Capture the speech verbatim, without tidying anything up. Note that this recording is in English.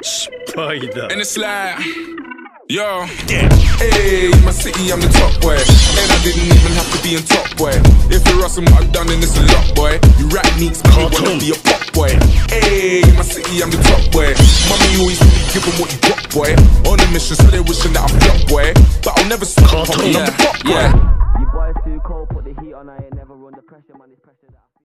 Spider. And it's like, yo, hey, my city, I'm the top boy. And I didn't even have to be on top boy. If you're awesome, what I've done, then it's a lot, boy. You rap neeks, but you wanna be a pop boy. Hey, my city, I'm the top boy. Mommy always really give them what you got, boy. On a mission, so they wishing that I flop, boy. But I'll never stop, I'm the pop boy. You boys too cold, put the heat on, I ain't never run the pressure, man, it's pressure that